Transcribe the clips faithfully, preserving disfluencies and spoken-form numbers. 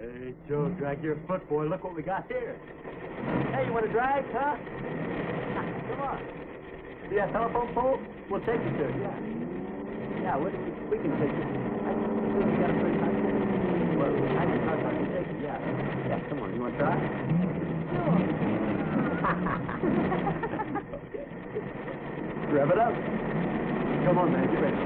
Hey, Joe, drag your foot, boy. Look what we got here. Hey, you want to drag, huh? Come on. See that telephone pole? We'll take you to it, yeah. Yeah, we, we can take you. I think we got a pretty nice thing. Well, I can talk about it. Take it, yeah. Yeah, come on. You want to try? Sure. Okay. Rev it up. Come on, man. Get ready.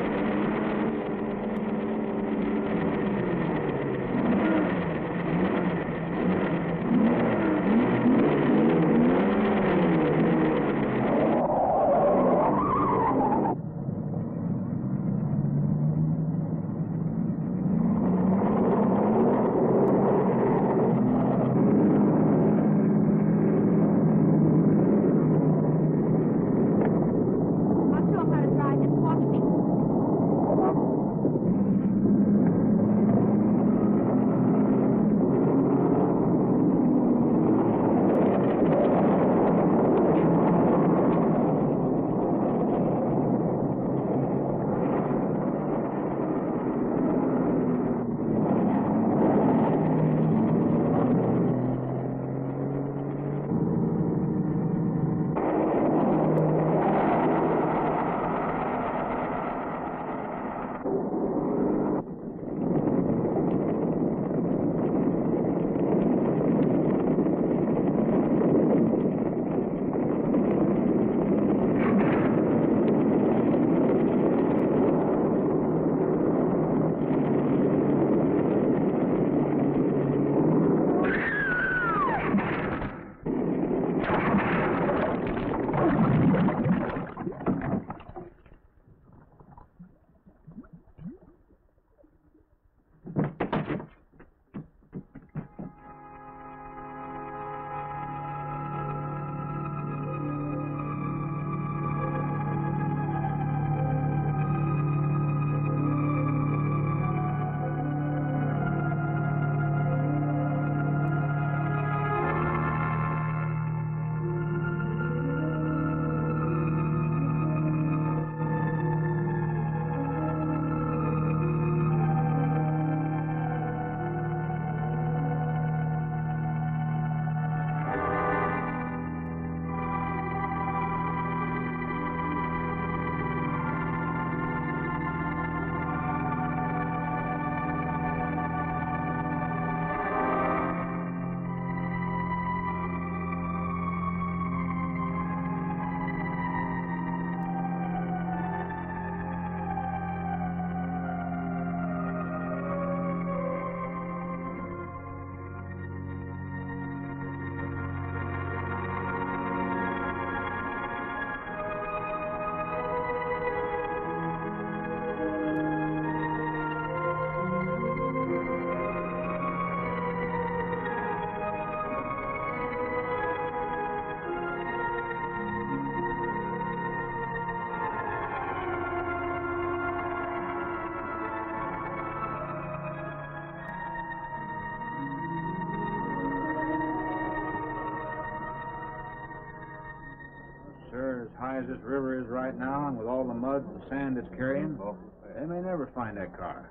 As high as this river is right now, and with all the mud and sand it's carrying, they may never find that car.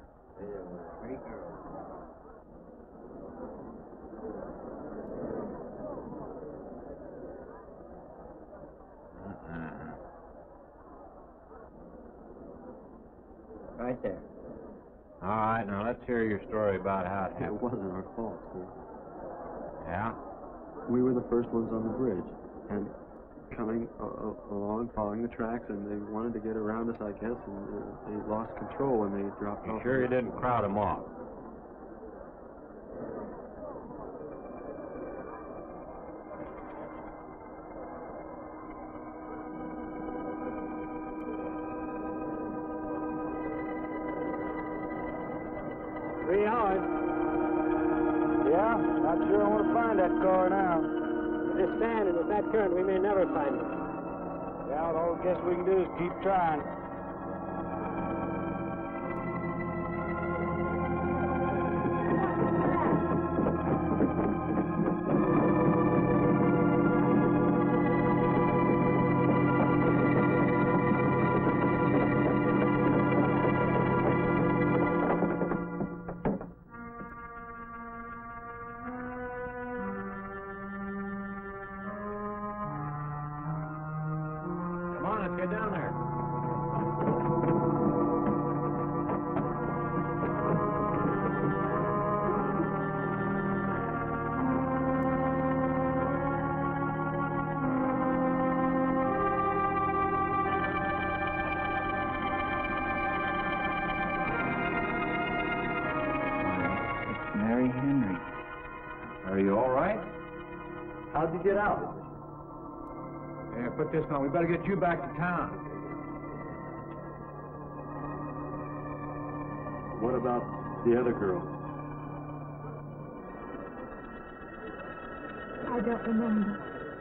Uh-uh. Right there. All right, now let's hear your story about how it happened. It wasn't our fault, sir. Yeah? We were the first ones on the bridge, and coming uh, along, following the tracks, and they wanted to get around us, I guess, and uh, they lost control when they dropped You off. sure you didn't crowd them off? Three hours. Yeah, not sure I want to find that car now. With this sand and with that current, we may never find it. Yeah, all I guess we can do is keep trying. get down there. Are you all right? How'd you get out? Yeah, put this on. We better get you back to town. What about the other girl? I don't remember.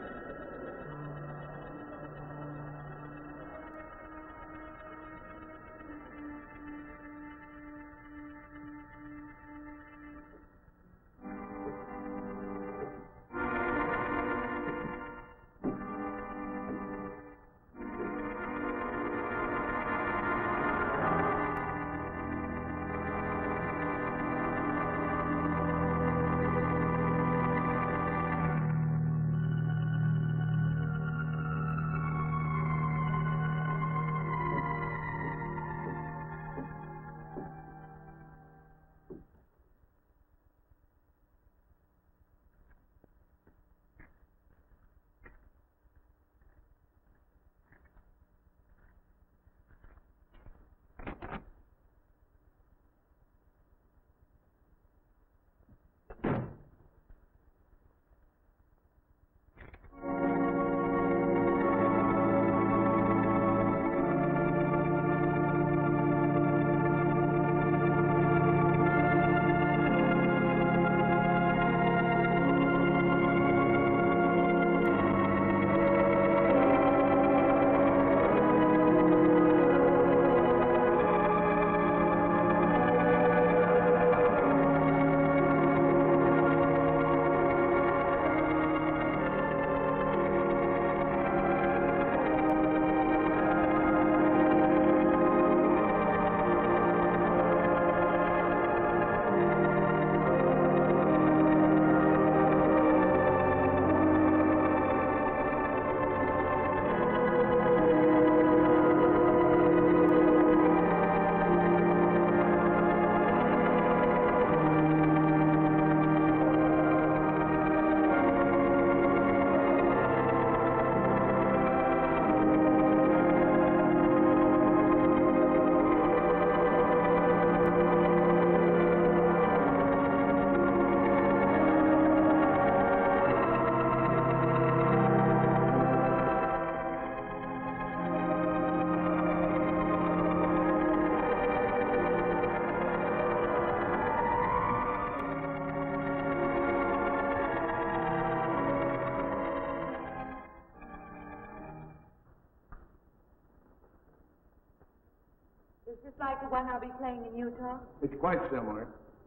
Is this like the one I'll be playing in Utah? It's quite similar.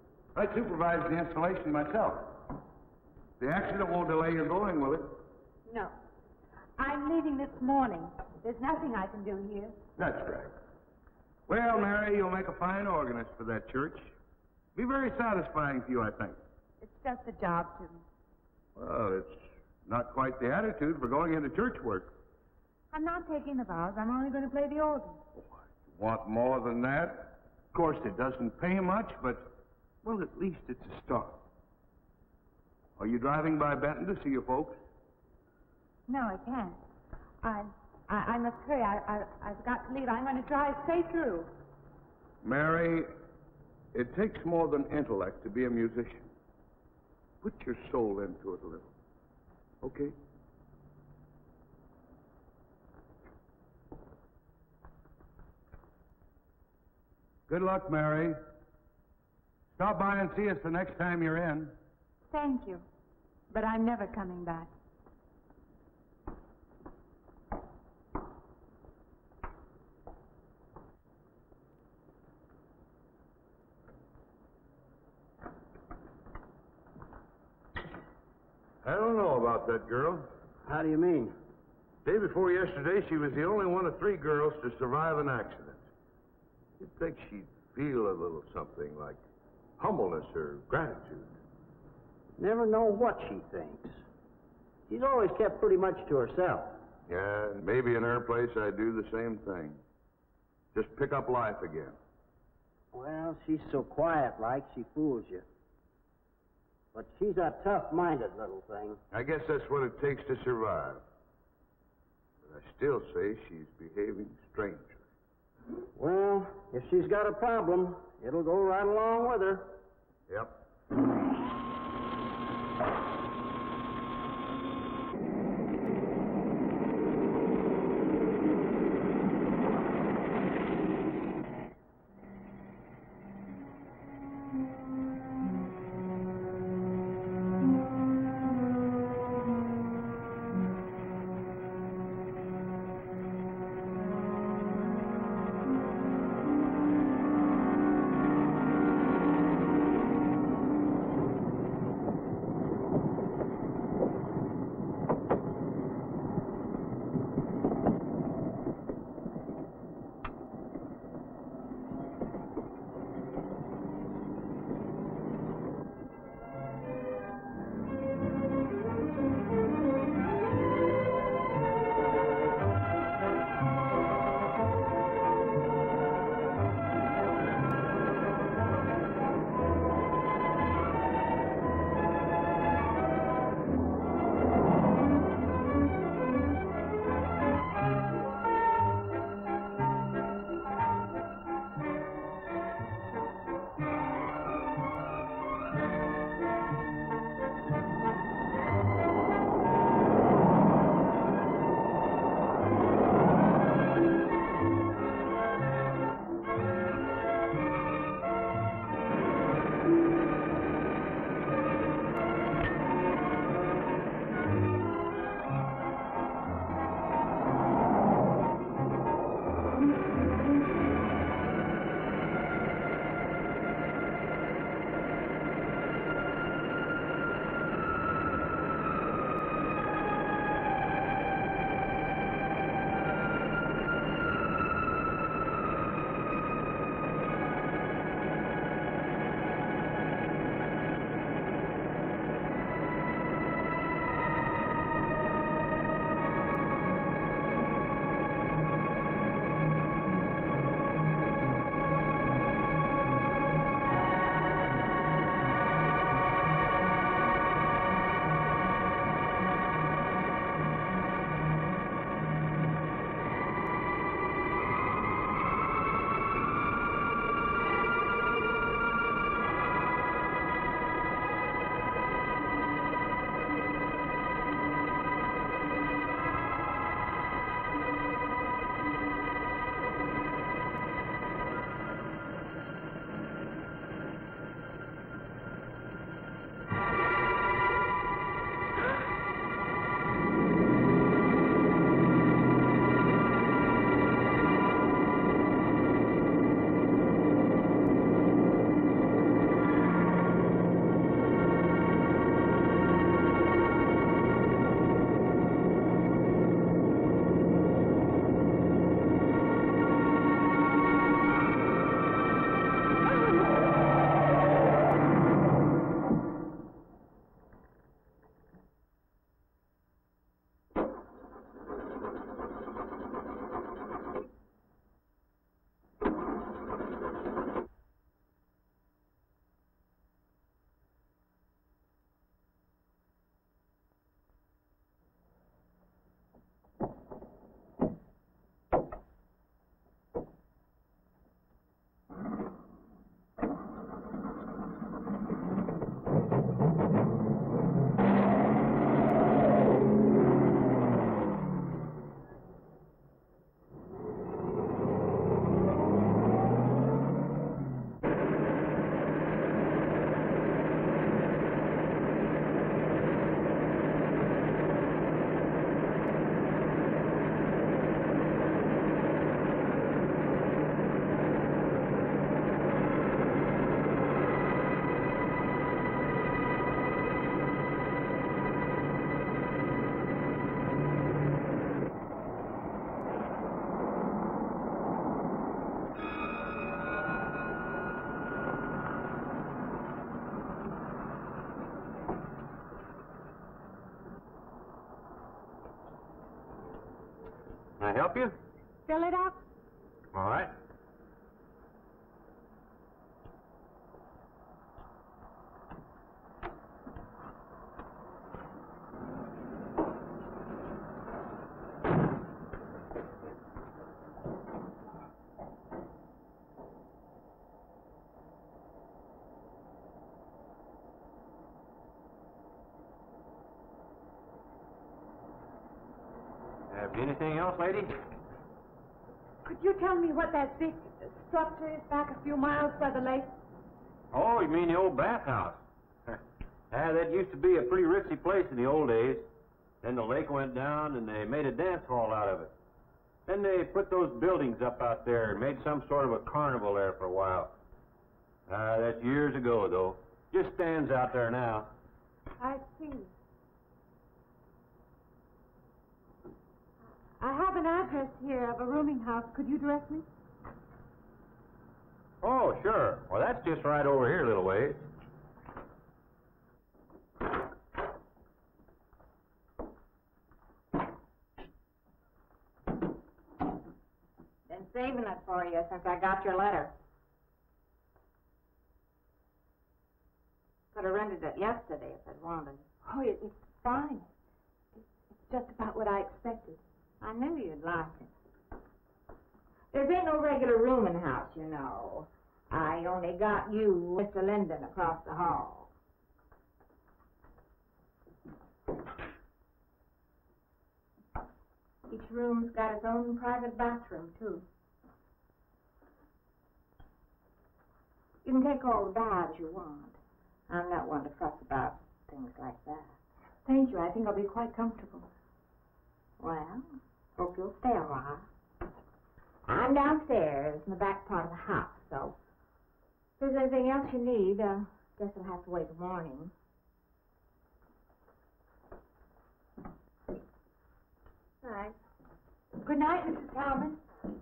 I supervised the installation myself. The accident won't delay your going, will it? No. I'm leaving this morning. There's nothing I can do here. That's right. Well, Mary, you'll make a fine organist for that church. Be very satisfying to you, I think. It's just a job to me. Well, it's not quite the attitude for going into church work. I'm not taking the vows. I'm only going to play the organ. Want more than that? Of course, it doesn't pay much, but, well, at least it's a start. Are you driving by Benton to see your folks? No, I can't. I, I, I must hurry. I, I, I've got to leave. I'm going to drive straight through. Mary, it takes more than intellect to be a musician. Put your soul into it a little. Okay? Good luck, Mary. Stop by and see us the next time you're in. Thank you. But I'm never coming back. I don't know about that girl. How do you mean? Day before yesterday, she was the only one of three girls to survive an accident. You'd think she'd feel a little something like humbleness or gratitude. Never know what she thinks. She's always kept pretty much to herself. Yeah, maybe in her place I'd do the same thing. Just pick up life again. Well, she's so quiet-like, she fools you. But she's a tough-minded little thing. I guess that's what it takes to survive. But I still say she's behaving strangely. Well, if she's got a problem, it'll go right along with her. Yep. help you? Fill it up? All right. Have anything else, lady? Could you tell me what that big structure is back a few miles by the lake? Oh, you mean the old bathhouse? Ah, that used to be a pretty ritzy place in the old days. Then the lake went down and they made a dance hall out of it. Then they put those buildings up out there and made some sort of a carnival there for a while. Ah, that's years ago, though. Just stands out there now. I see. I have an address here of a rooming house. Could you direct me? Oh, sure. Well, that's just right over here a little ways. Been saving it for you since I got your letter. Could have rented it yesterday if I'd wanted. Oh, it, it's fine. It's, it's just about what I expected. I knew you'd like it. There ain't no regular rooming house, you know. I only got you, Mister Linden, across the hall. Each room's got its own private bathroom, too. You can take all the baths you want. I'm not one to fuss about things like that. Thank you. I think I'll be quite comfortable. Well, hope you'll stay a while. I'm downstairs in the back part of the house, so if there's anything else you need, uh, guess I'll have to wait till morning. All right. Good night, Missus Talman.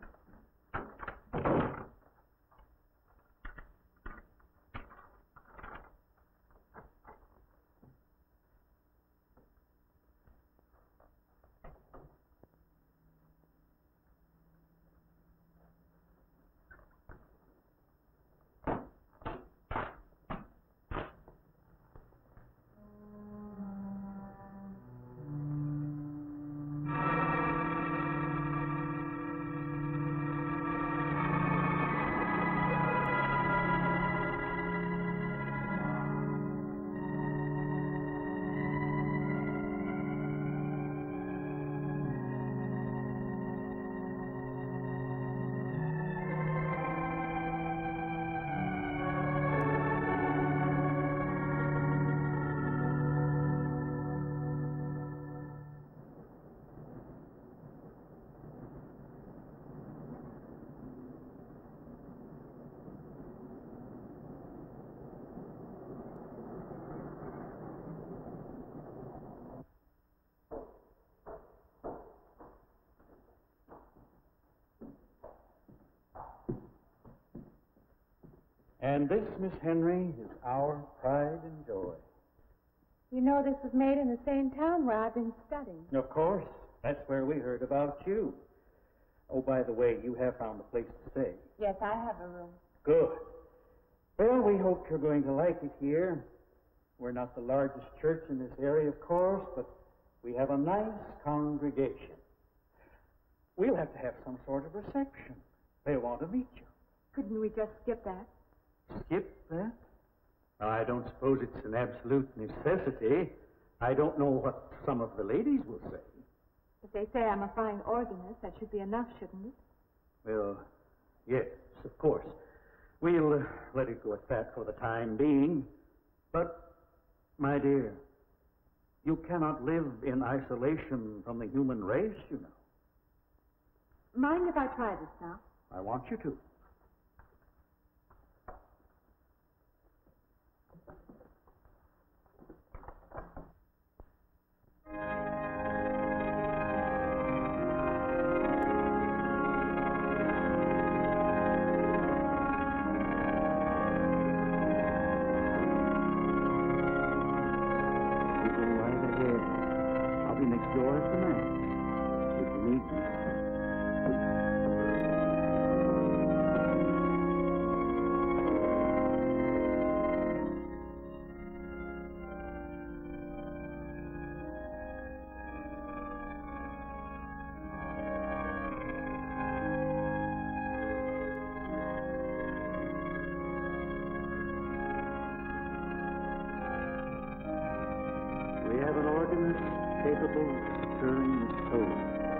And this, Miss Henry, is our pride and joy. You know this was made in the same town where I've been studying. Of course. That's where we heard about you. Oh, by the way, you have found a place to stay. Yes, I have a room. Good. Well, we hope you're going to like it here. We're not the largest church in this area, of course, but we have a nice congregation. We'll have to have some sort of reception. They'll want to meet you. Couldn't we just skip that? Skip that? I don't suppose it's an absolute necessity. I don't know what some of the ladies will say. If they say I'm a fine organist, that should be enough, shouldn't it? Well, yes, of course. We'll uh, let it go at that for the time being. But, my dear, you cannot live in isolation from the human race, you know. Mind if I try this now? I want you to. Door at the Mass. You can meet me. We have an organist capable of stirring the soul.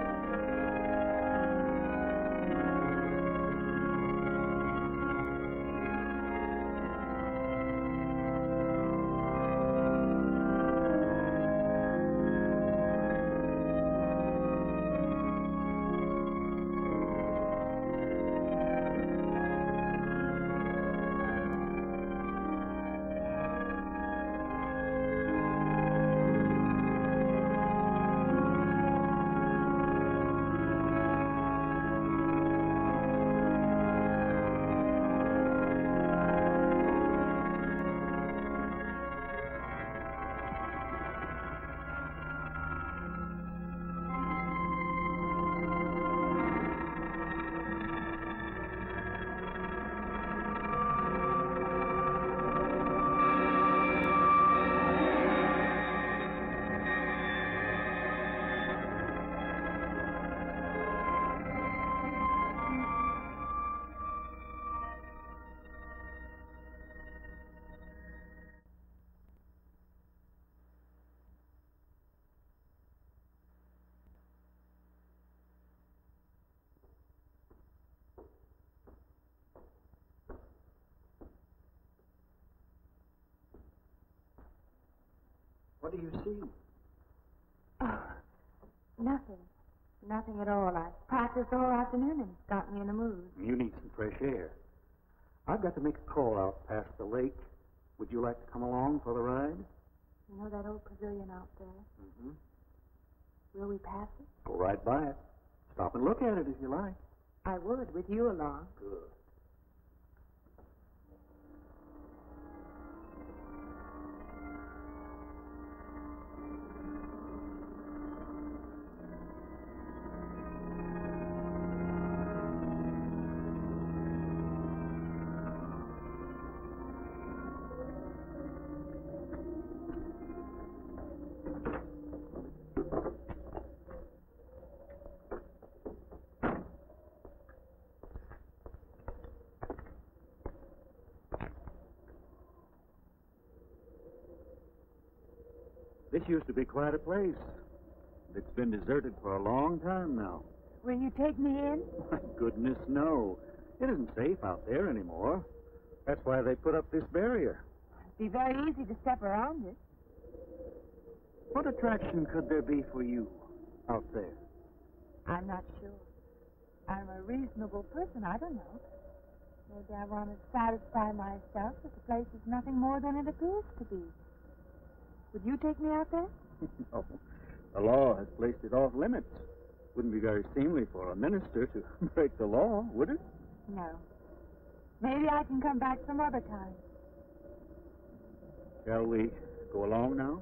What do you see? Oh, nothing. Nothing at all. I've practiced all afternoon and it's got me in the mood. You need some fresh air. I've got to make a call out past the lake. Would you like to come along for the ride? You know that old pavilion out there? Mm-hmm. Will we pass it? Go right by it. Stop and look at it if you like. I would, with you along. Good. This used to be quite a place. It's been deserted for a long time now. Will you take me in? My goodness, no. It isn't safe out there anymore. That's why they put up this barrier. It'd be very easy to step around it. What attraction could there be for you out there? I'm not sure. I'm a reasonable person. I don't know. Maybe I want to satisfy myself that the place is nothing more than it appears to be. Would you take me out there? No. The law has placed it off limits. Wouldn't be very seemly for a minister to break the law, would it? No. Maybe I can come back some other time. Shall we go along now?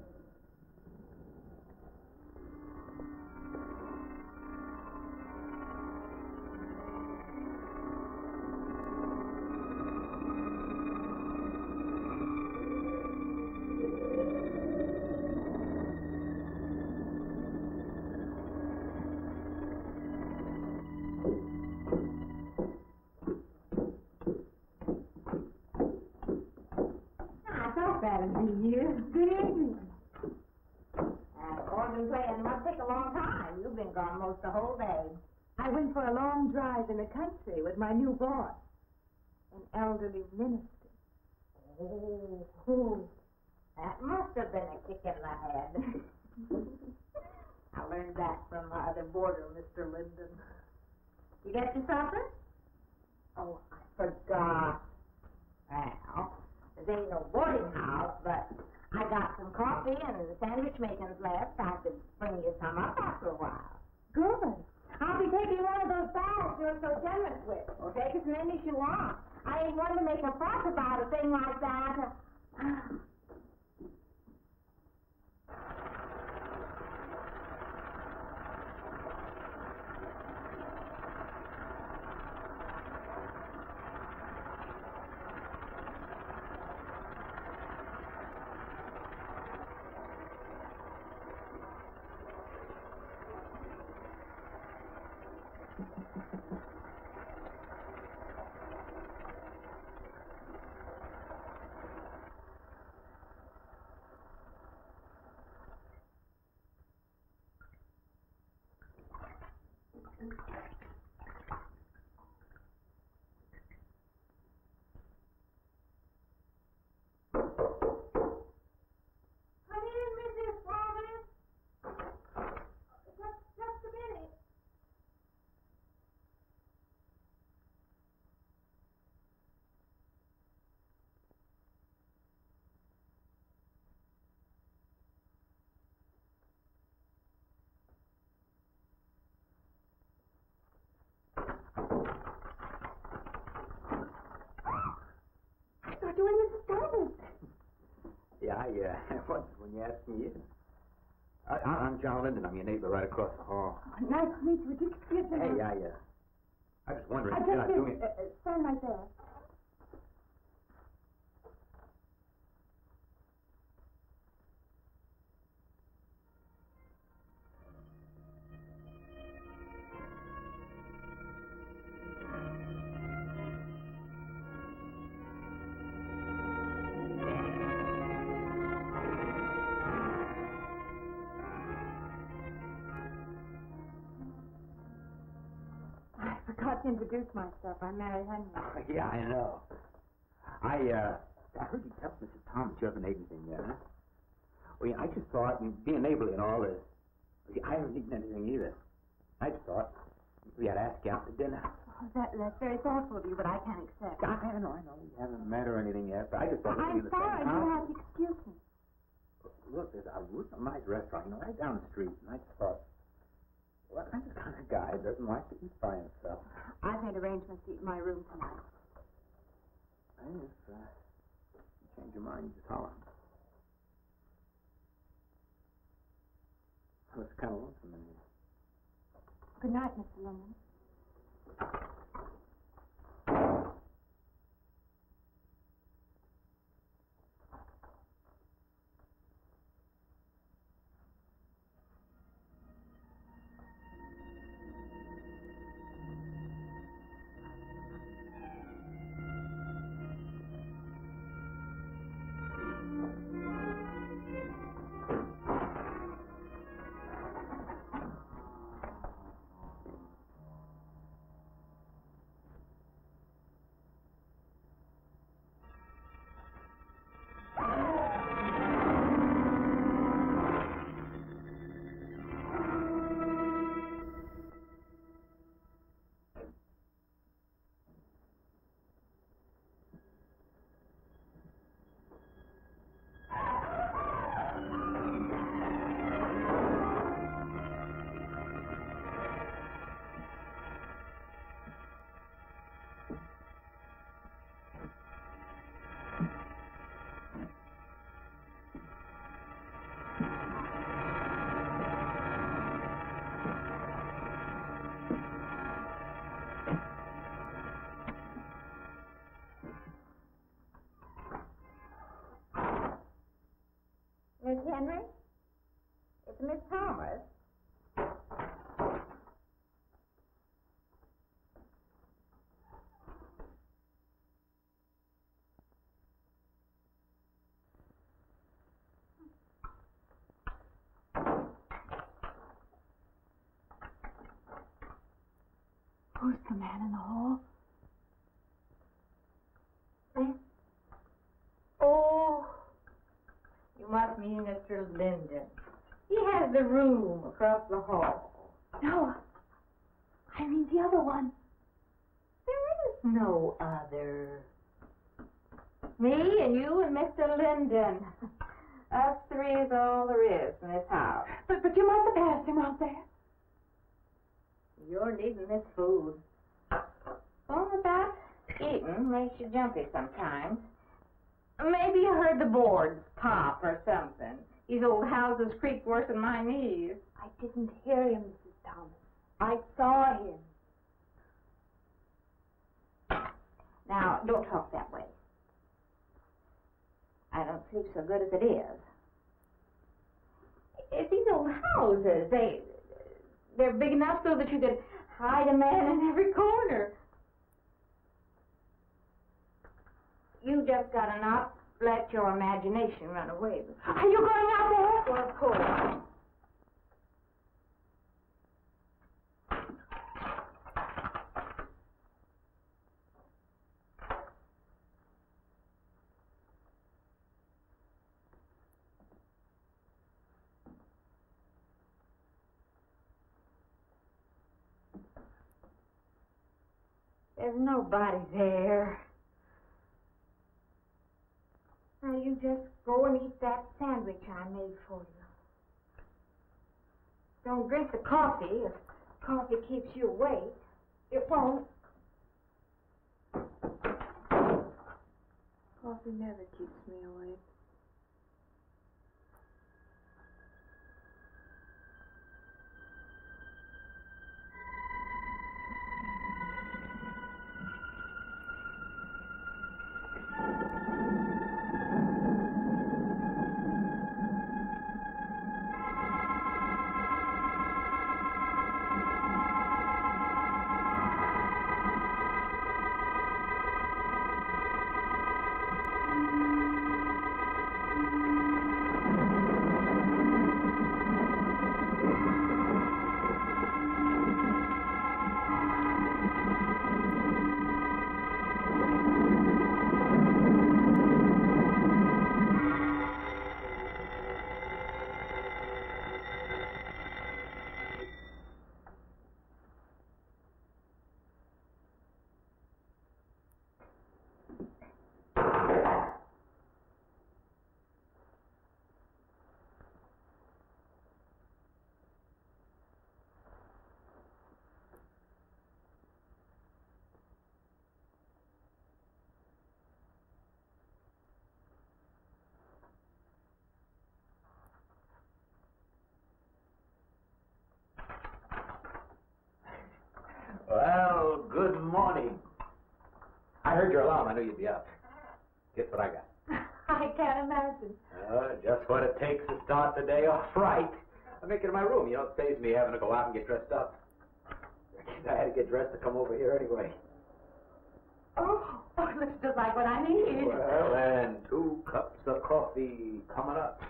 That'll be you. Good evening. Uh, organ playing must take a long time. You've been gone most the whole day. I went for a long drive in the country with my new boss, an elderly minister. Oh, oh. That must have been a kick in the head. I learned that from my other boarder, Mister Linden. You get your supper? Oh, I forgot. Well, there ain't no boarding house, but I got some coffee and sandwich makings left. I could bring you some up after a while. Good. I'll be taking one of those baths you're so generous with. Well, take as many as you want. I ain't one to make a fuss about a thing like that. Doing Missus Davis. Yeah, I, uh, what, when you asked me in. I, I'm John Linden. I'm your neighbor right across the hall. Oh, nice to meet you. Would you excuse me? Hey, I, uh, I was wondering I if you're just not did, doing... uh, uh, stand right there. I forgot to introduce myself. I'm Mary Henry. Oh, yeah, I know. I, uh, I heard you tell Missus Thomas you haven't ate anything yet, huh? Well, yeah, I just thought, I mean, being neighborly and all this, I haven't eaten anything either. I just thought we had to ask you out to dinner. Oh, that, that's very thoughtful of you, but I can't accept. I, I know, I know. We haven't met or anything yet, but I just thought... I'm we sorry. You'll have to excuse me. Look, there's a real nice restaurant, you know, right down the street, and I just thought... Well, I'm the kind of guy that doesn't like to eat by himself. I've made arrangements to eat in my room tonight. Hey, if uh, you change your mind, you just holler. Well, it's kind of lonesome in here. Good night, Mister Linden. Miss Henry? It's Miss Thomas. Who's the man in the hall? Eh? Oh, you must mean Mister Linden. He has the room across the hall. No, I mean the other one. There is no other. Me and you and Mister Linden. Us three is all there is in this house. But, but you must have passed him out there. You're needing this food. All about eating makes you jumpy sometimes. Maybe you heard the boards pop or something. These old houses creak worse than my knees. I didn't hear him, Missus Thomas. I saw him. Now, don't talk that way. I don't sleep so good as it is. It's these old houses. They, they're big enough so that you could hide a man in every corner. You just gotta not let your imagination run away with you. Are you going out there? Well, of course. There's nobody there. Now you just go and eat that sandwich I made for you. Don't drink the coffee. If coffee keeps you awake, it won't. Coffee never keeps me awake. Well, good morning. I heard your alarm. I knew you'd be up. Guess what I got? I can't imagine. Uh, just what it takes to start the day off right. I make it in my room. You know, it saves me having to go out and get dressed up. I had to get dressed to come over here anyway. Oh, oh, it looks just like what I need. Well, and two cups of coffee coming up.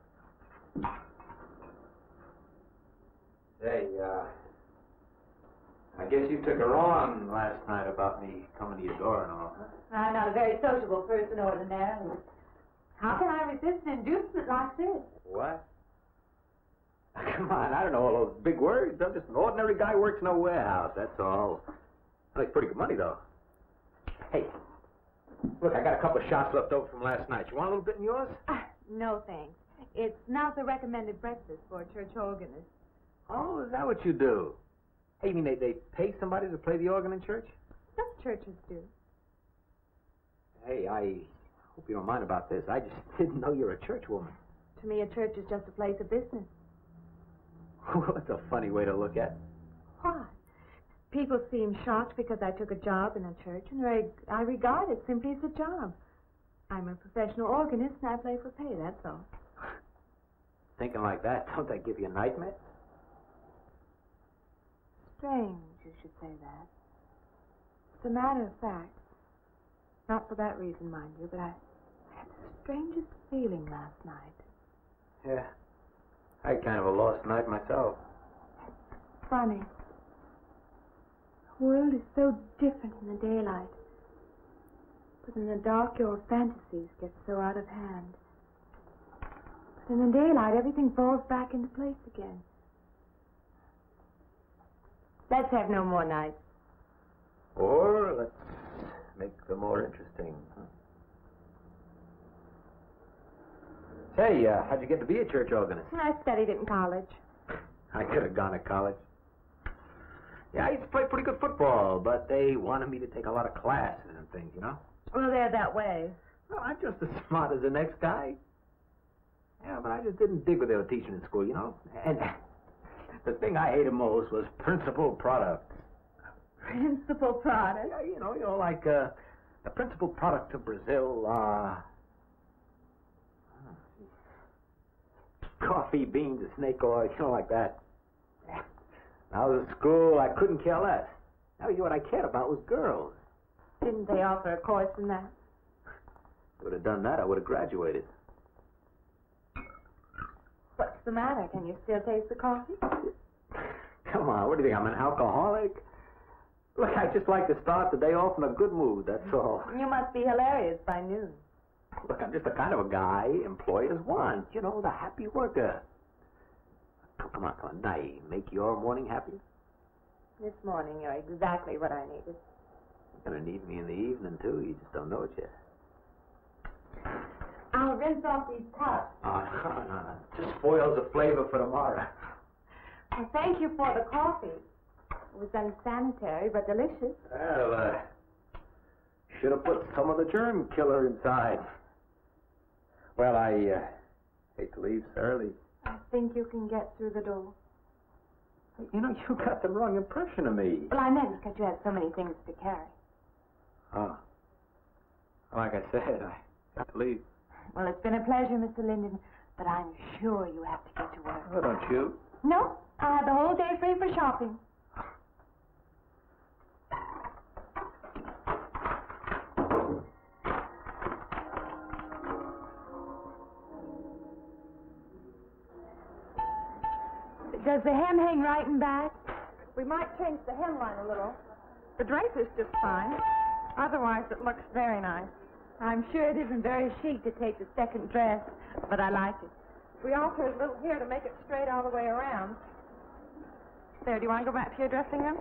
Say, uh... I guess you took her on last night about me coming to your door and all, huh? I'm not a very sociable person ordinarily. How can I resist an inducement like this? What? Come on, I don't know all those big words. I'm just an ordinary guy who works in a warehouse, that's all. I make pretty good money, though. Hey, look, I got a couple of shots left over from last night. You want a little bit in yours? Uh, no, thanks. It's not the recommended breakfast for a church organist. Oh, is that what you do? Hey, you mean they, they pay somebody to play the organ in church? Some churches do. Hey, I hope you don't mind about this. I just didn't know you're a church woman. To me, a church is just a place of business. Well, that's a funny way to look at it. Why? People seem shocked because I took a job in a church, and I, I regard it simply as a job. I'm a professional organist, and I play for pay, that's all. Thinking like that, don't that give you a nightmare? Strange you should say that. It's a matter of fact. Not for that reason, mind you, but I, I had the strangest feeling last night. Yeah. I had kind of a lost night myself. Funny. The world is so different in the daylight. But in the dark, your fantasies get so out of hand. But in the daylight, everything falls back into place again. Let's have no more nights. Or let's make them more interesting. Say, uh, how'd you get to be a church organist? I studied it in college. I could have gone to college. Yeah, I used to play pretty good football, but they wanted me to take a lot of classes and things, you know? Well, they're that way. Well, I'm just as smart as the next guy. Yeah, but I just didn't dig what they were teaching in school, you know? And the thing I hated most was principal products. Principal product? Yeah, you know, you know, like uh, the principal product of Brazil, uh... coffee, beans, snake oil, you know, like that. I was at school, I couldn't care less. Now, you know what I cared about was girls. Didn't they offer a course in that? If I would have done that, I would have graduated. What's the matter? Can you still taste the coffee? Come on, what do you think, I'm an alcoholic? Look, I just like to start the day off in a good mood, that's all. You must be hilarious by noon. Look, I'm just the kind of a guy employers want. You know, the happy worker. Come on, come on. Now, make your morning happy? This morning, you're exactly what I needed. You're going to need me in the evening, too. You just don't know it yet. I'll rinse off these cups. Oh, no, no, no. Just spoils the flavor for tomorrow. Well, thank you for the coffee. It was unsanitary, but delicious. Well, uh, should have put some of the germ killer inside. Well, I uh, hate to leave so early. I think you can get through the door. You know, you got the wrong impression of me. Well, I meant because you had so many things to carry. Oh. Like I said, I got to leave. Well, it's been a pleasure, Mister Linden, but I'm sure you have to get to work. Oh, don't you? No, I have the whole day free for shopping. Does the hem hang right and back? We might change the hemline a little. The drape is just fine. Otherwise, it looks very nice. I'm sure it isn't very chic to take the second dress, but I like it. We alter a little here to make it straight all the way around. There, do you want to go back to your dressing room?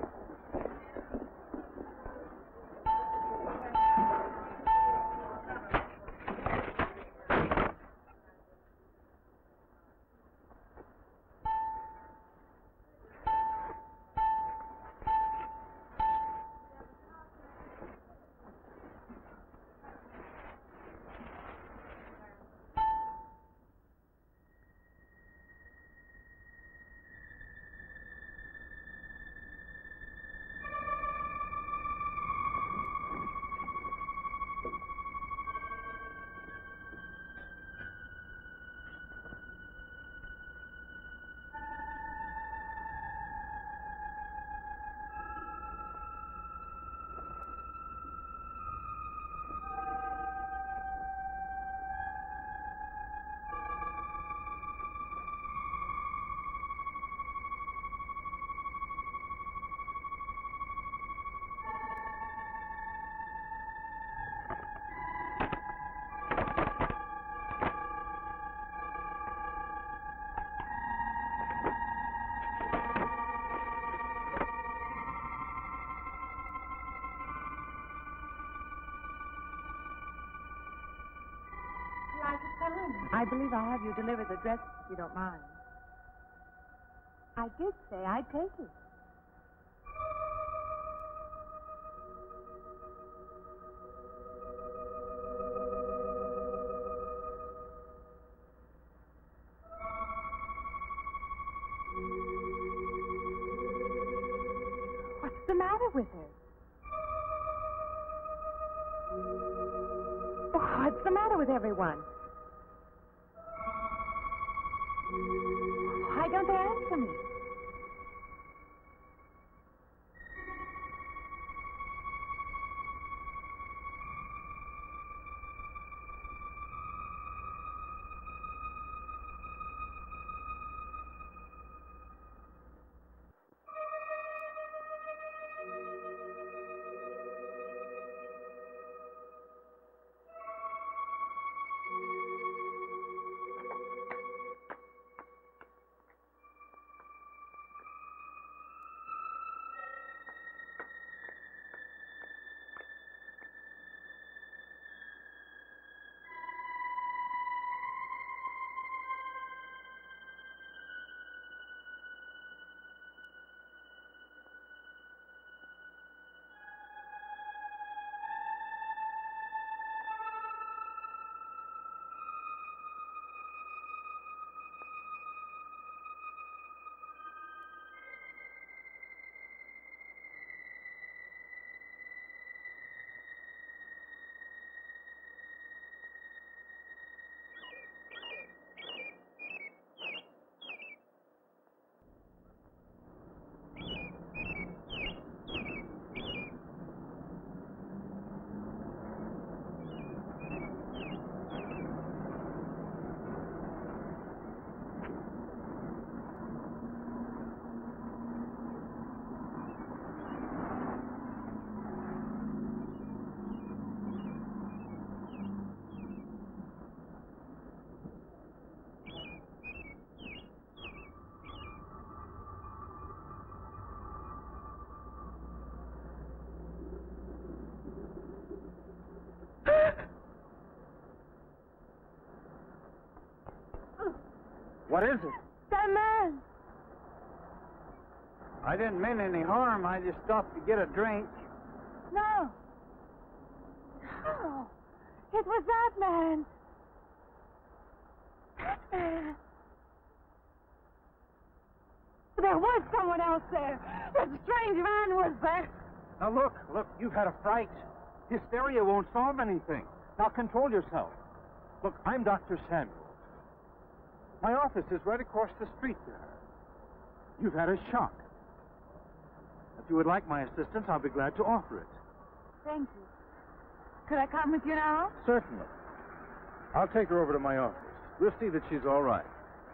I believe I'll have you deliver the dress if you don't mind. I did say I'd take it. What's the matter with her? What's the matter with everyone? Why don't they answer me? What is it? That man. I didn't mean any harm. I just stopped to get a drink. No. Oh, it was that man. That man. There was someone else there. That strange man was there. Now, look, look, you've had a fright. Hysteria won't solve anything. Now, control yourself. Look, I'm Doctor Samuels. My office is right across the street there. You've had a shock. If you would like my assistance, I'll be glad to offer it. Thank you. Could I come with you now? Certainly. I'll take her over to my office. We'll see that she's all right.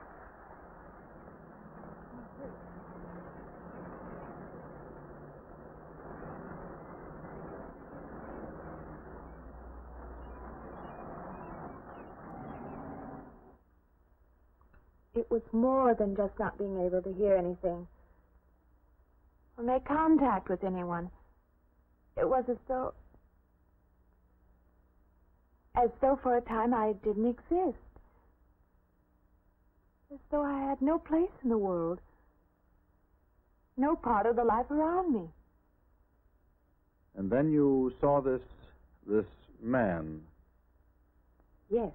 It was more than just not being able to hear anything or make contact with anyone. It was as though, as though for a time I didn't exist. As though I had no place in the world, no part of the life around me. And then you saw this, this man. Yes.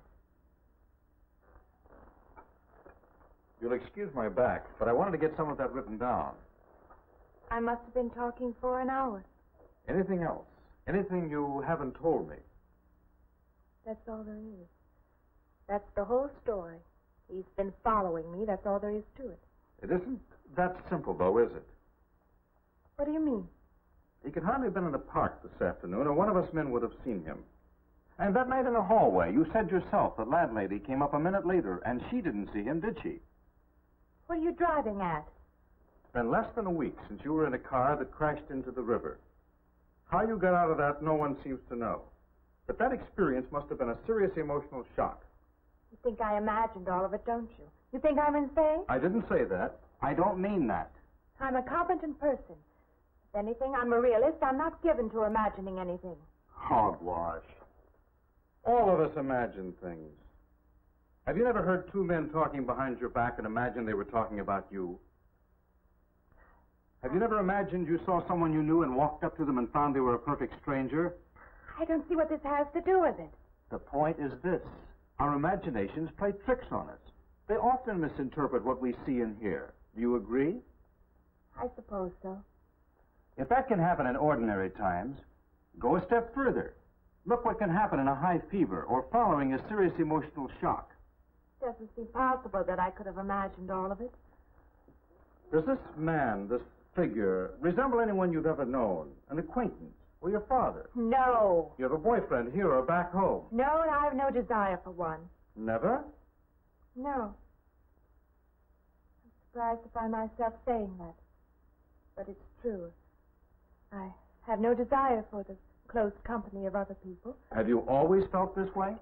You'll excuse my back, but I wanted to get some of that written down. I must have been talking for an hour. Anything else? Anything you haven't told me? That's all there is. That's the whole story. He's been following me. That's all there is to it. It isn't that simple, though, is it? What do you mean? He could hardly have been in the park this afternoon, or one of us men would have seen him. And that night in the hallway, you said yourself the landlady came up a minute later, and she didn't see him, did she? What are you driving at? It's been less than a week since you were in a car that crashed into the river. How you got out of that, no one seems to know. But that experience must have been a serious emotional shock. You think I imagined all of it, don't you? You think I'm insane? I didn't say that. I don't mean that. I'm a competent person. If anything, I'm a realist. I'm not given to imagining anything. Hogwash. All of us imagine things. Have you never heard two men talking behind your back and imagined they were talking about you? Have you never imagined you saw someone you knew and walked up to them and found they were a perfect stranger? I don't see what this has to do with it. The point is this. Our imaginations play tricks on us. They often misinterpret what we see and hear. Do you agree? I suppose so. If that can happen in ordinary times, go a step further. Look what can happen in a high fever or following a serious emotional shock. It doesn't seem possible that I could have imagined all of it. Does this man, this figure, resemble anyone you've ever known? An acquaintance? Or your father? No. You have a boyfriend here or back home? No, and I have no desire for one. Never? No. I'm surprised to find myself saying that. But it's true. I have no desire for the close company of other people. Have you always felt this way?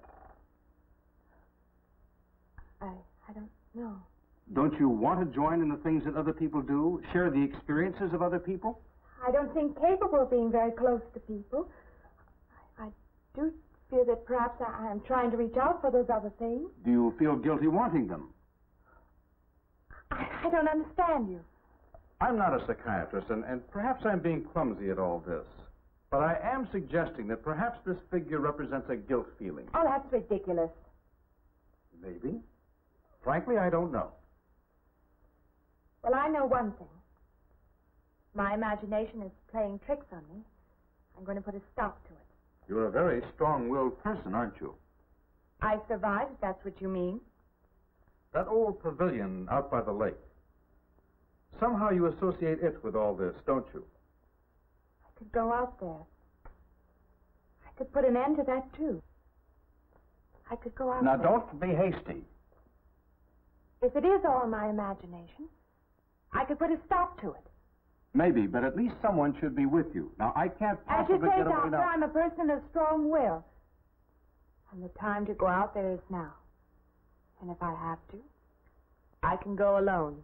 I, I don't know. Don't you want to join in the things that other people do? Share the experiences of other people? I don't think capable of being very close to people. I, I do feel that perhaps I, I'm trying to reach out for those other things. Do you feel guilty wanting them? I, I don't understand you. I'm not a psychiatrist, and, and perhaps I'm being clumsy at all this. But I am suggesting that perhaps this figure represents a guilt feeling. Oh, that's ridiculous. Maybe. Frankly, I don't know. Well, I know one thing. My imagination is playing tricks on me. I'm going to put a stop to it. You're a very strong-willed person, aren't you? I survived, if that's what you mean. That old pavilion out by the lake. Somehow you associate it with all this, don't you? I could go out there. I could put an end to that, too. I could go out Now, there. don't be hasty. If it is all my imagination, I could put a stop to it. Maybe, but at least someone should be with you. Now, I can't As you possibly say, get away Doctor, now. I'm a person of strong will. And the time to go out there is now. And if I have to, I can go alone.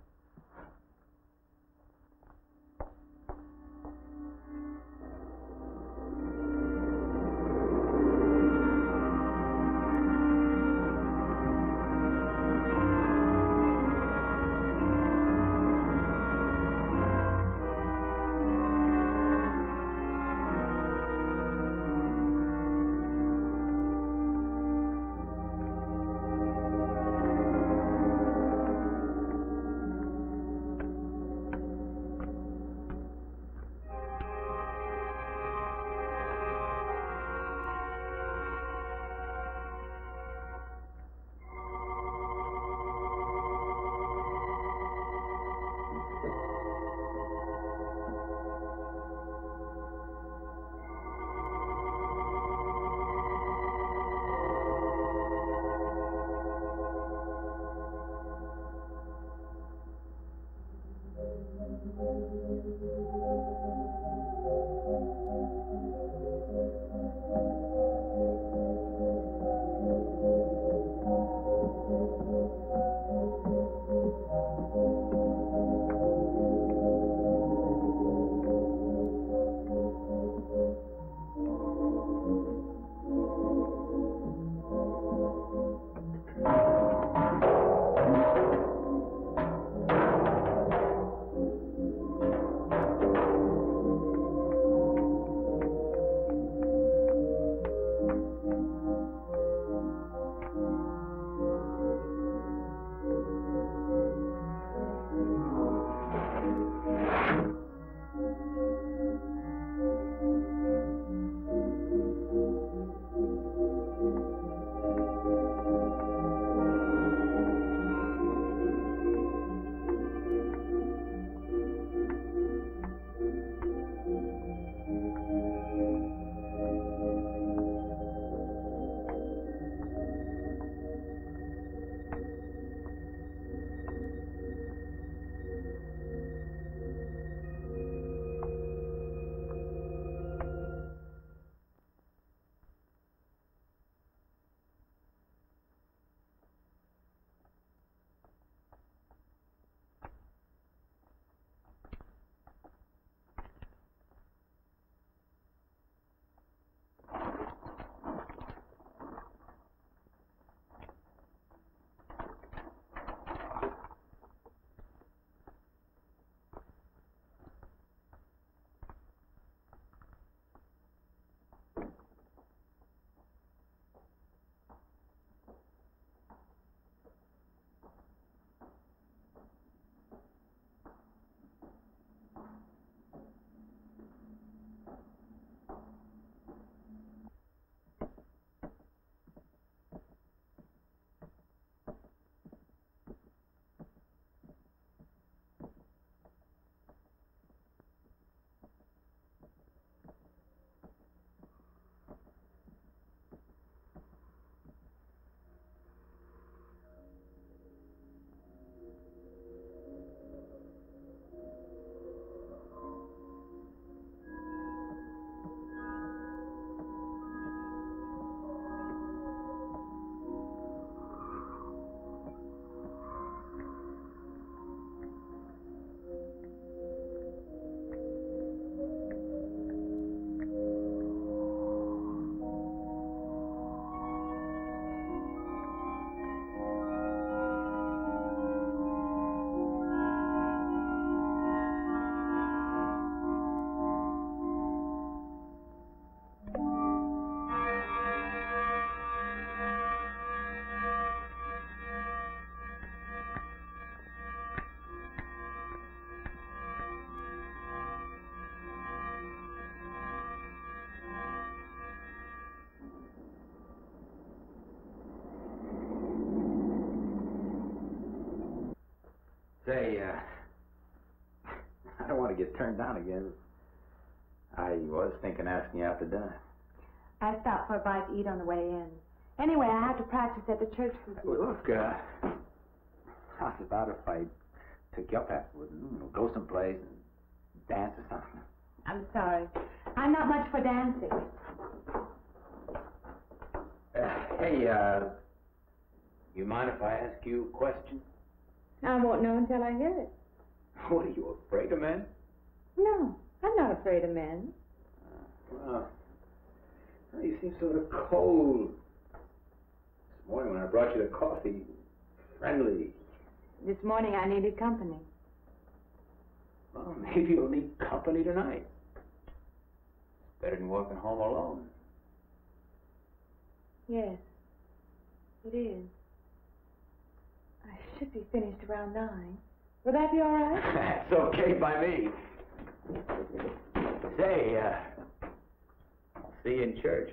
Say, uh, I don't want to get turned down again. I was thinking of asking you out to dinner. I stopped for a bite to eat on the way in. Anyway, I have to practice at the church this week. Well, look, uh, how's about if I took you up afterward and you know, go someplace and dance or something? I'm sorry. I'm not much for dancing. Uh, hey, uh, you mind if I ask you a question? I won't know until I hear it. What, are you afraid of men? No, I'm not afraid of men. Uh, well, well, you seem sort of cold. This morning when I brought you the coffee, friendly. This morning I needed company. Well, maybe you'll need company tonight. Better than walking home alone. Yes, it is. I should be finished around nine. Will that be all right? That's okay by me. Say, uh, I'll see you in church.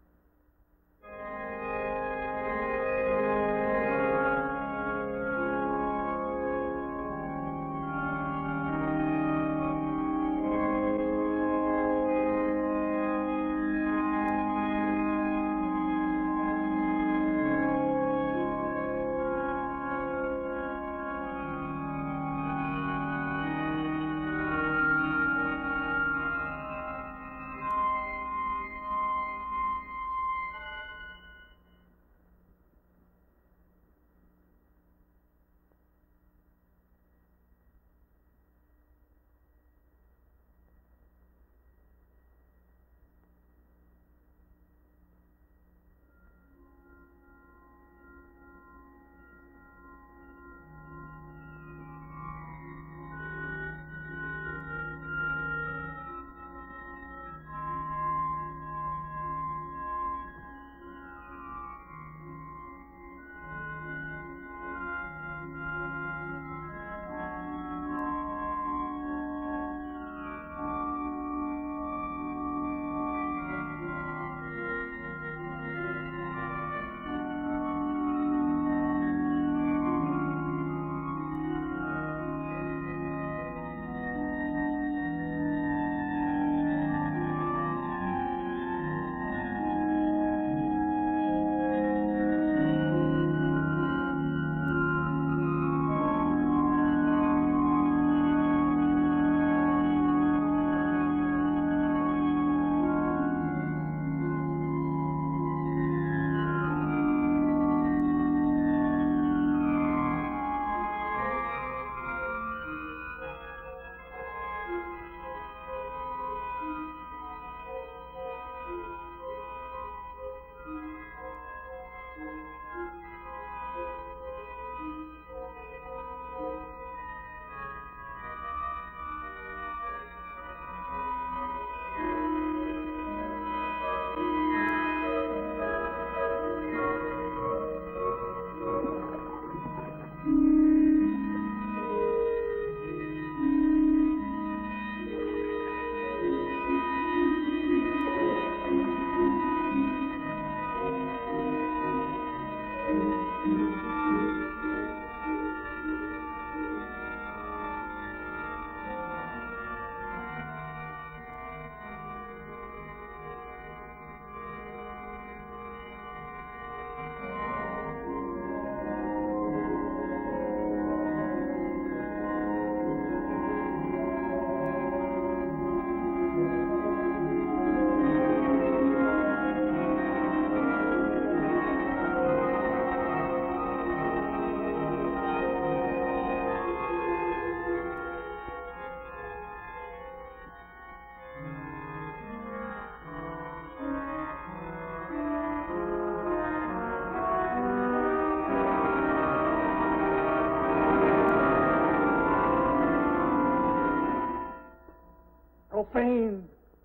Profane,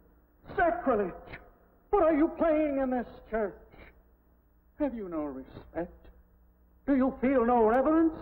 sacrilege. What are you playing in this church? Have you no respect? Do you feel no reverence?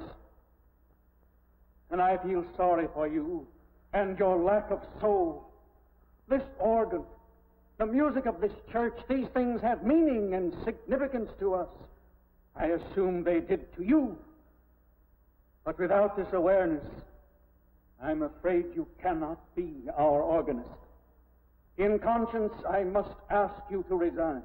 And I feel sorry for you and your lack of soul. This organ, the music of this church, these things have meaning and significance to us. I assume they did to you. But without this awareness, I'm afraid you cannot be our organist. In conscience, I must ask you to resign.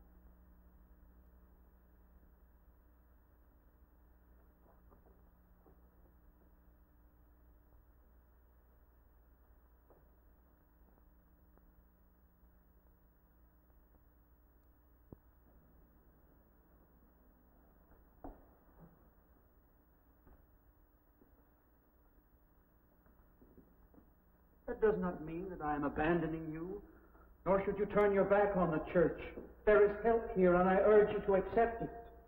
That does not mean that I am abandoning you, nor should you turn your back on the church. There is help here, and I urge you to accept it.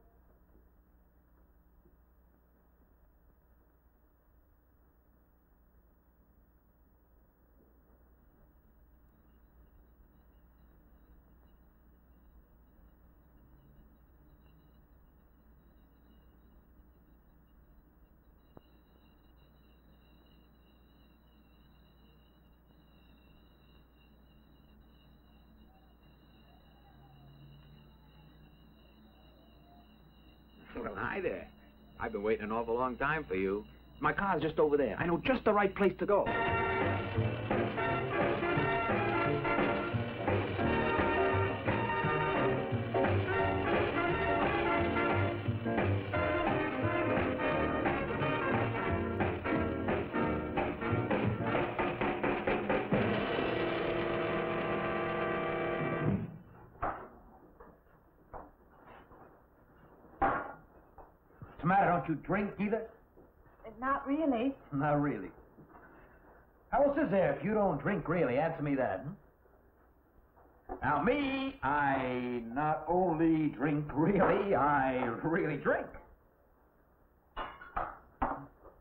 Well, hi there. I've been waiting an awful long time for you. My car's just over there. I know just the right place to go. What's the matter? Don't you drink either? Not really. Not really. How else is there if you don't drink really? Answer me that. Hmm? Now, me, I not only drink really, I really drink. What's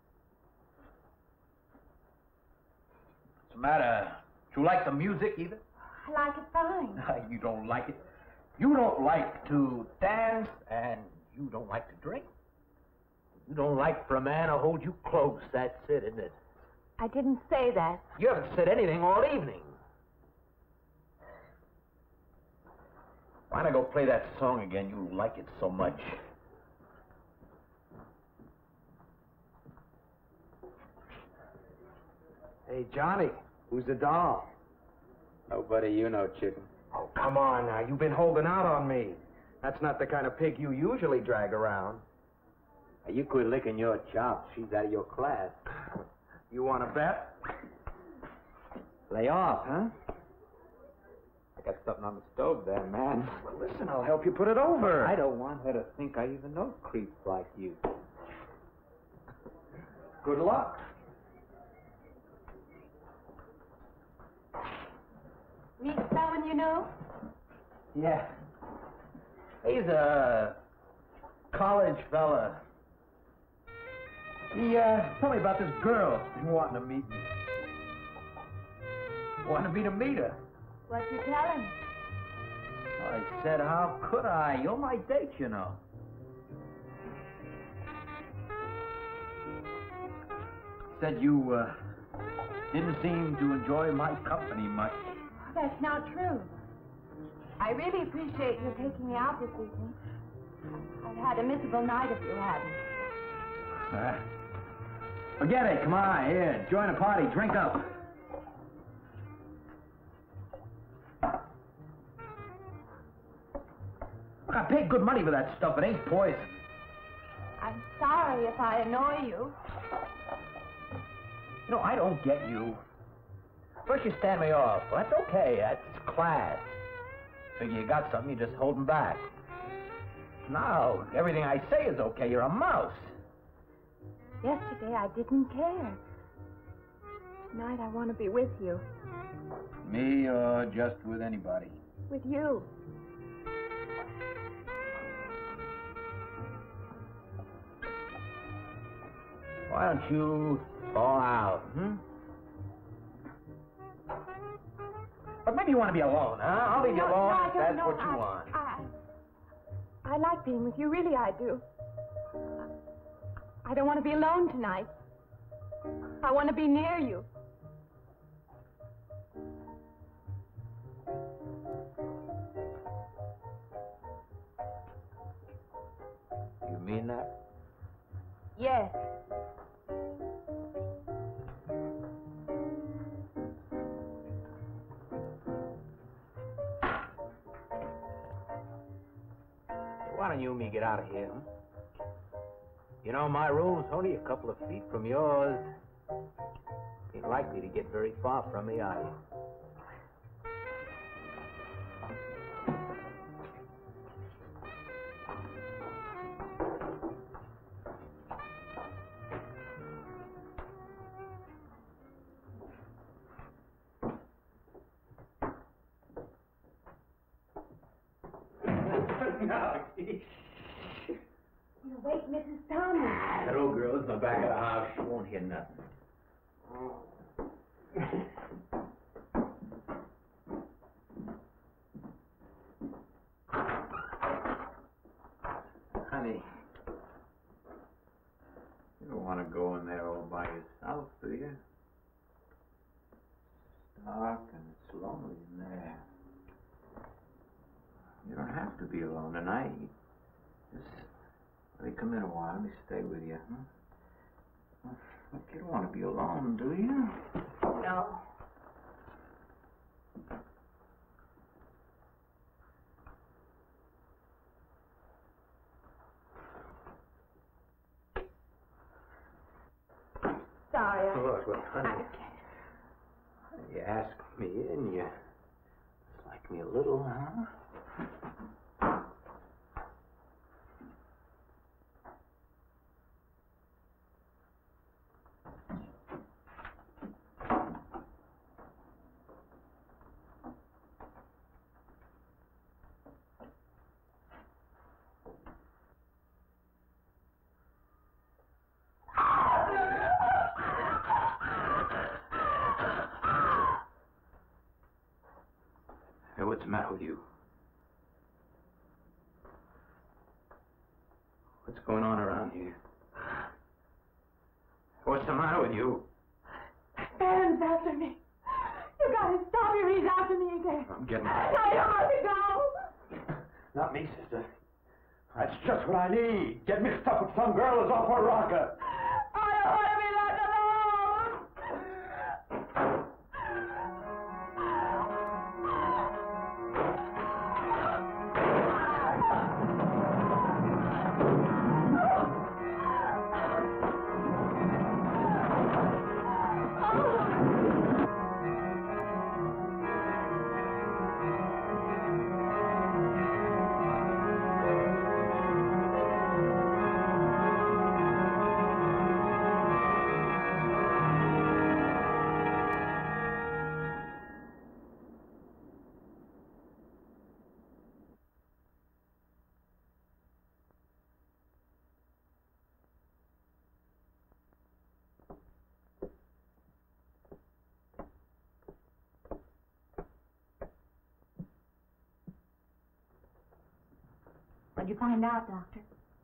the matter? Do you like the music either? I like it fine. You don't like it. You don't like to dance, and you don't like to drink. You don't like for a man to hold you close. That's it, isn't it? I didn't say that. You haven't said anything all evening. Why not go play that song again? You like it so much. Hey, Johnny, who's the doll? Nobody you know, chicken. Oh, come on now. You've been holding out on me. That's not the kind of pig you usually drag around. Hey, you quit licking your chops. She's out of your class. You want to bet? Lay off, huh? I got something on the stove there, man. Well, listen, I'll help you put it over. I don't want her to think I even know creeps like you. Good luck. Meet someone you know? Yeah. He's a college fella. He uh, told me about this girl wanting to meet me. Wanted me to meet her. What'd you tell him? I said, how could I? You're my date, you know. Said you uh, didn't seem to enjoy my company much. That's not true. I really appreciate your taking me out this evening. I've had a miserable night if you hadn't. Uh, forget it. Come on, here. Join the party. Drink up. I paid good money for that stuff. It ain't poison. I'm sorry if I annoy you. You know, I don't get you. First you stand me off. Well, that's okay. That's class. Figure you got something, you just hold 'em back. Now, everything I say is okay. You're a mouse. Yesterday I didn't care. Tonight I want to be with you. Me or just with anybody? With you. Why don't you fall out, hmm? But maybe you want to be alone, huh? I'll leave you No, alone no, I if don't that's know. what you I, want. I, I like being with you, really I do. I don't want to be alone tonight. I want to be near you. You mean that? Yes. get out of here, huh? You know, my room's only a couple of feet from yours. Ain't likely to get very far from me, are you? You wake Missus Thomas. That old girl's in the back of the house. She won't hear nothing. Honey, you don't want to go in there all by yourself, do you? It's dark and it's lonely in there. You don't have to be alone tonight. Just let me come in a while. Let me stay with you, huh? Look, you don't want to be alone, do you? No. Sorry, I... Look, look, honey. You asked me in, you like me a little, huh? Hey, what's the matter with you? What's going on around here? What's the matter with you? Aaron's after me. You gotta stop him. He's after me again. I'm getting... I don't want to go. Not me, sister. That's just what I need. Get mixed up with some girl who's off her rocker. I don't want to be left alone. What'd you find out, Doctor?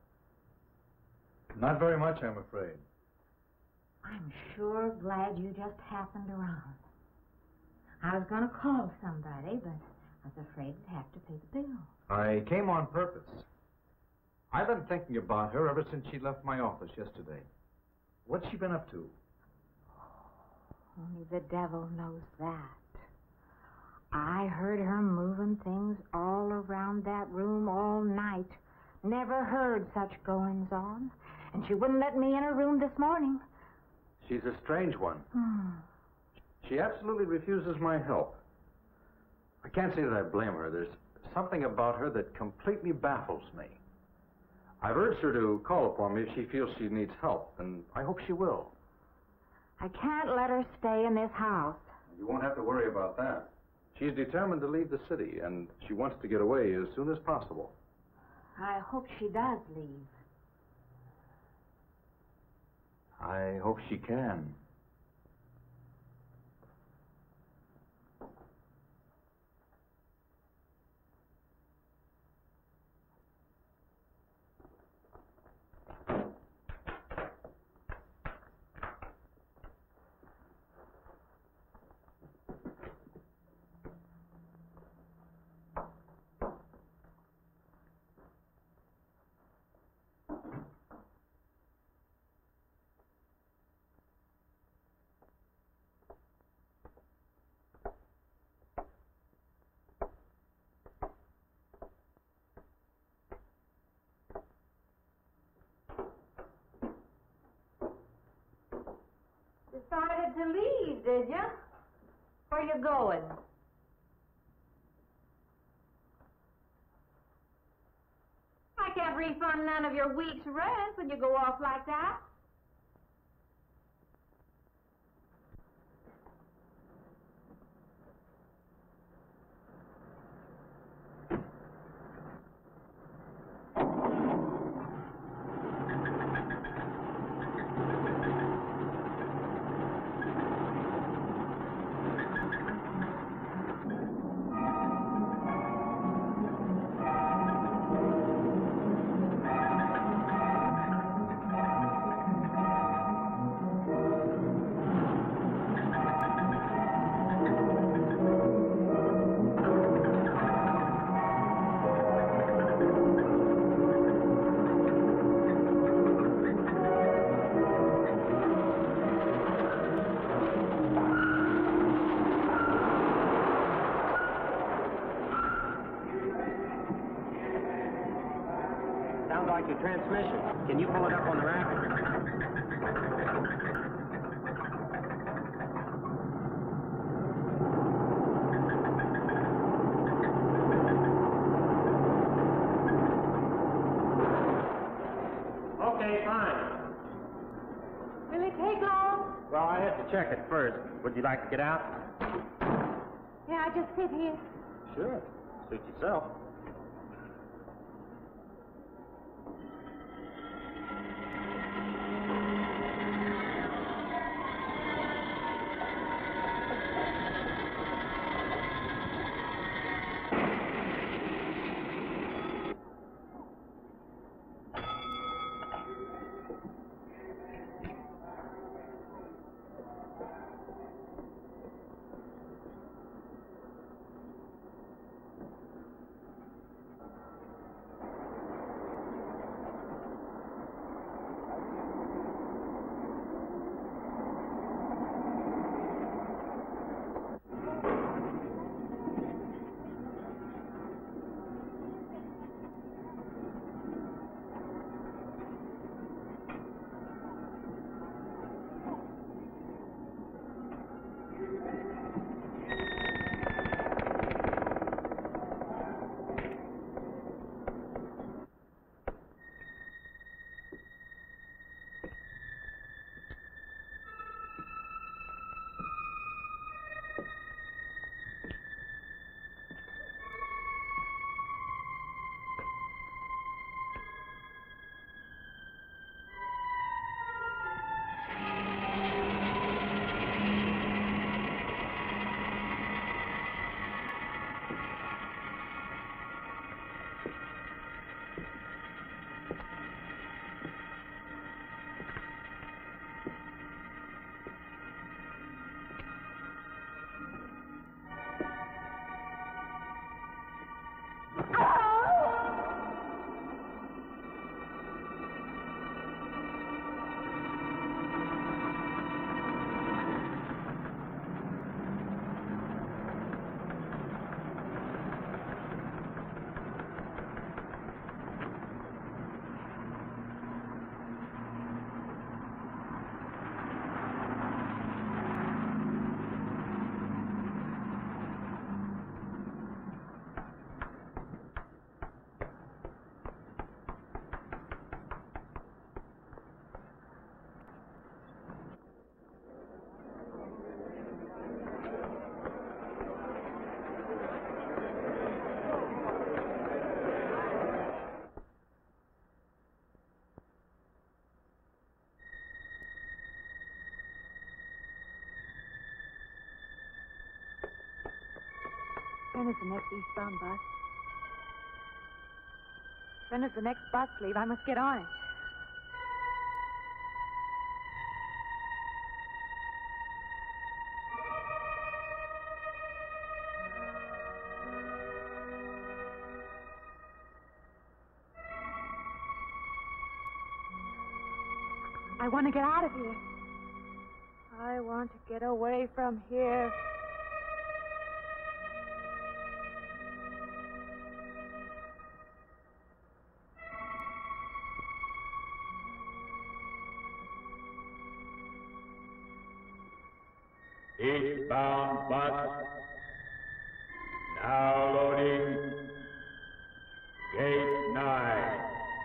Not very much, I'm afraid. I'm sure glad you just happened around. I was going to call somebody, but I was afraid to have to pay the bill. I came on purpose. I've been thinking about her ever since she left my office yesterday. What's she been up to? Only the devil knows that. I heard her moving things all around that room all night. Never heard such goings on. And she wouldn't let me in her room this morning. She's a strange one. Hmm. She absolutely refuses my help. I can't say that I blame her. There's something about her that completely baffles me. I've urged her to call upon me if she feels she needs help, and I hope she will. I can't let her stay in this house. You won't have to worry about that. She's determined to leave the city, and she wants to get away as soon as possible. I hope she does leave. I hope she can. Decided to leave, did you? Where you going? I can't refund none of your week's rent when you go off like that. Sounds like your transmission. Can you pull it up on the rack? Okay, fine. Will it take long? Well, I have to check it first. Would you like to get out? Yeah, I just sit here. Sure. Suit yourself. When is the next eastbound bus? When does the next bus leave? I must get on it. I want to get out of here. I want to get away from here. Eastbound bus. Now loading. Gate nine.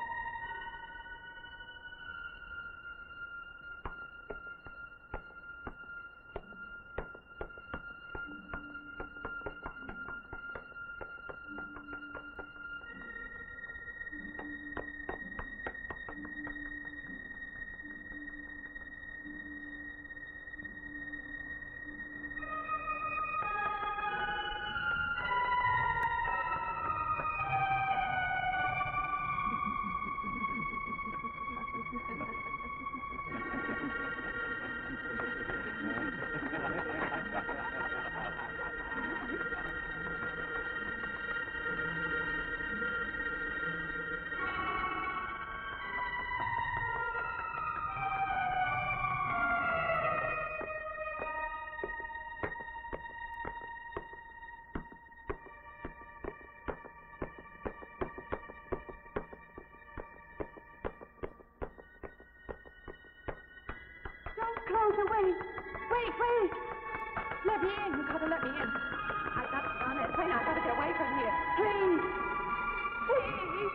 Close the wait. Wait, wait. Let me in. You gotta let me in. I got to get on that train. I gotta get away from here. Please. Please.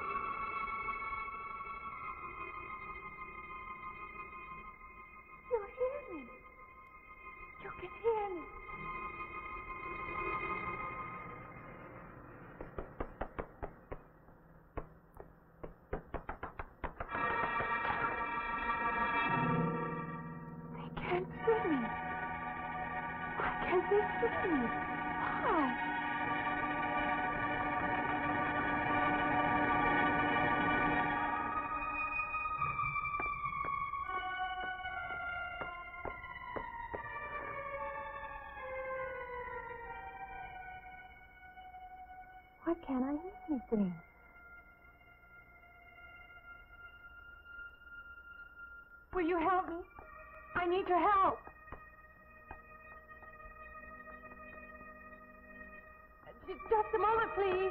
You hear me. You can hear me. Why can't I hear anything? Will you help me? I need your help. Just a moment, please.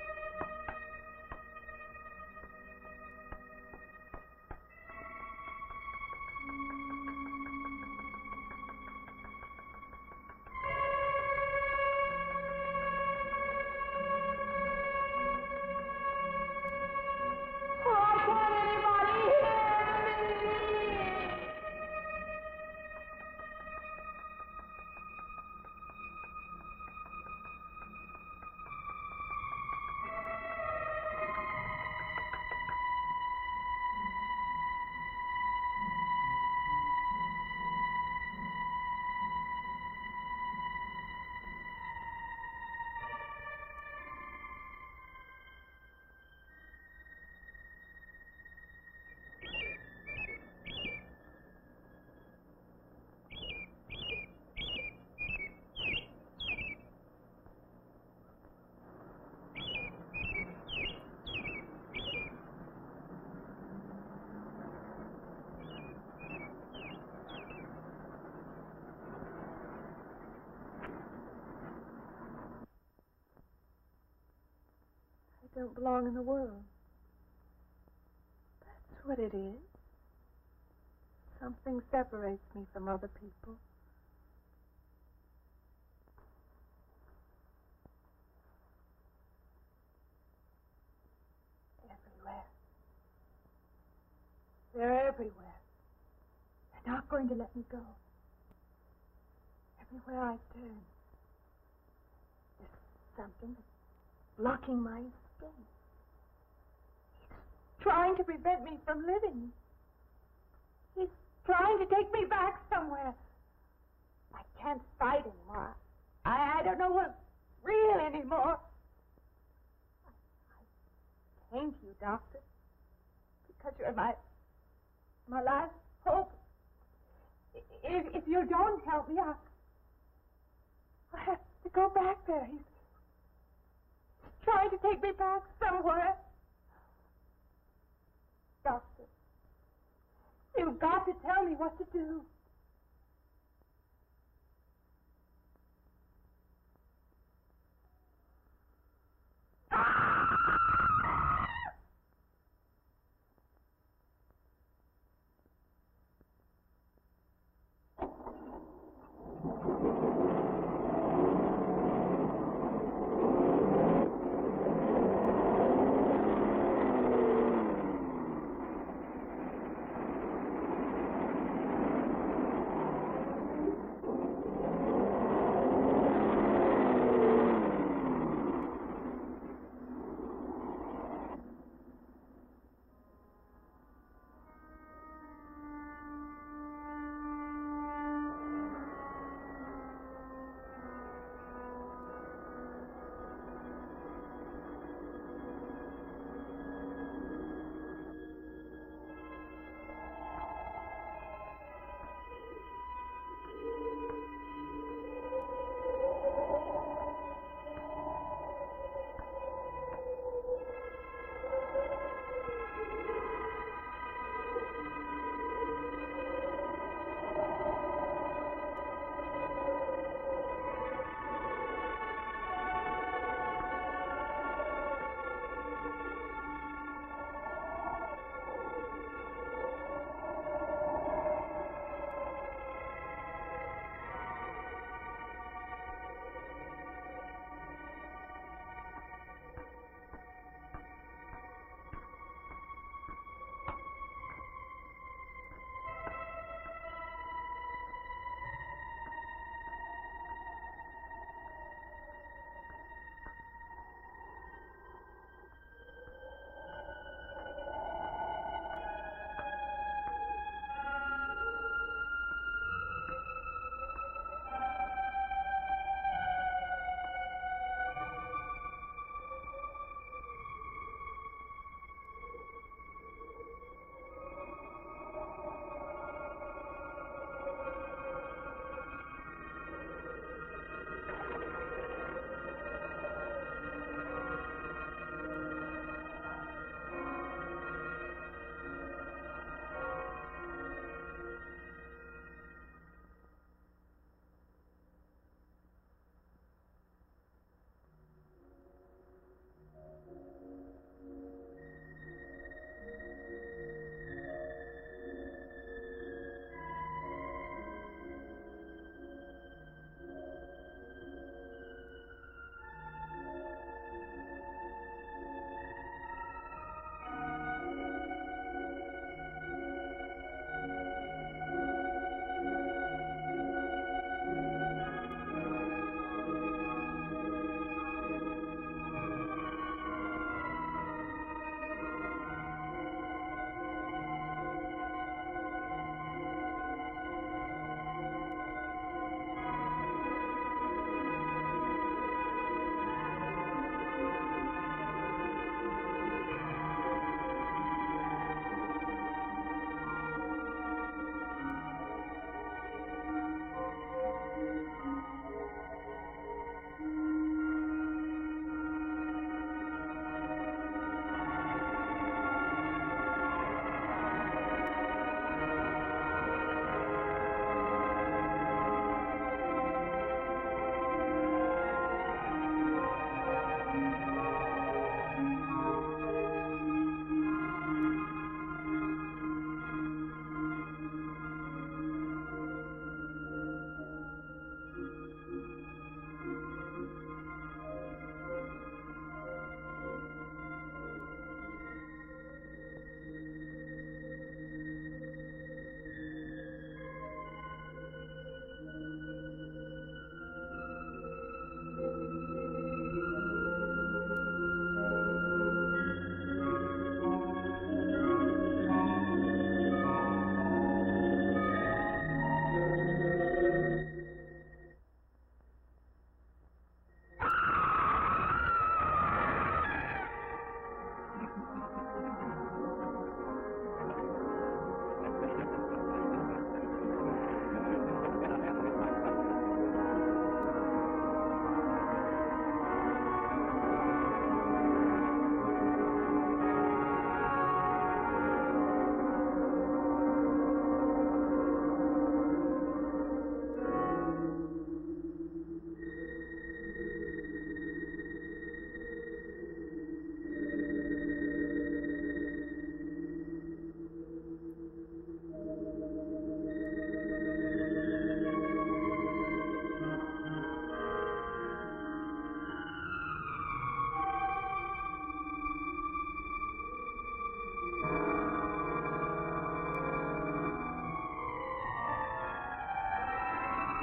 I don't belong in the world. That's what it is. Something separates me from other people. Everywhere. They're everywhere. They're not going to let me go. Everywhere I turn, there's something that's blocking my escape. He's trying to prevent me from living. He's trying to take me back somewhere. I can't fight anymore. I, I don't know what's real anymore. I, I came to you, Doctor, because you're my my last hope. If, if you don't help me, I'll, I have to go back there. He's trying to take me back somewhere. Doctor, you've got to tell me what to do.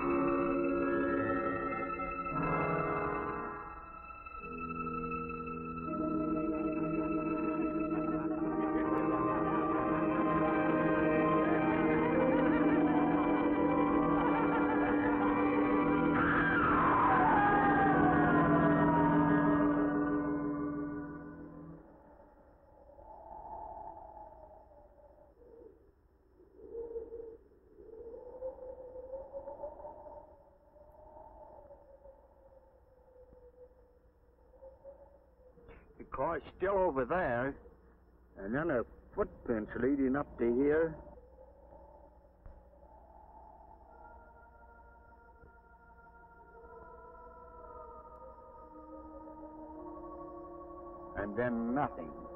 The car's still over there, and then her footprints leading up to here. And then nothing.